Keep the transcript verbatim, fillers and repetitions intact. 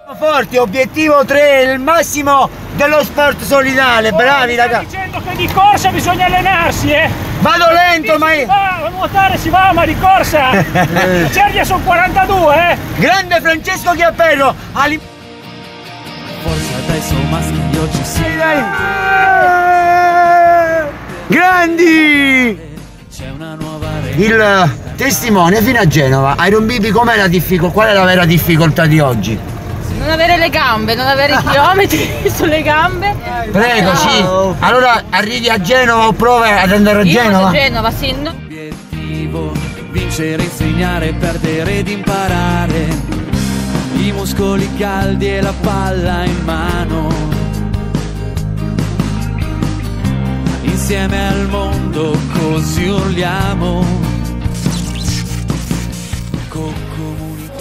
Forti, obiettivo tre, il massimo dello sport solidale, bravi ragazzi. Sto dicendo che di corsa bisogna allenarsi, eh. Vado lento, Sì, ma... Si va, a nuotare si va, ma di corsa. Le cerchie sono quarantadue, eh. Grande Francesco Chiappello. Ali... Forza adesso maschio ci sei. Dai. Grandi! C'è una nuova Il testimone fino a Genova. Iron Bibi, com'è la difficoltà? Qual è la vera difficoltà di oggi? Non avere le gambe, non avere i chilometri sulle gambe. Prego, sì. Allora arrivi a Genova o prova ad andare a Io Genova? vado a Genova, sì. No. obiettivo, vincere, insegnare, perdere ed imparare. I muscoli caldi e la palla in mano. Insieme al mondo così urliamo. Co- comunicare.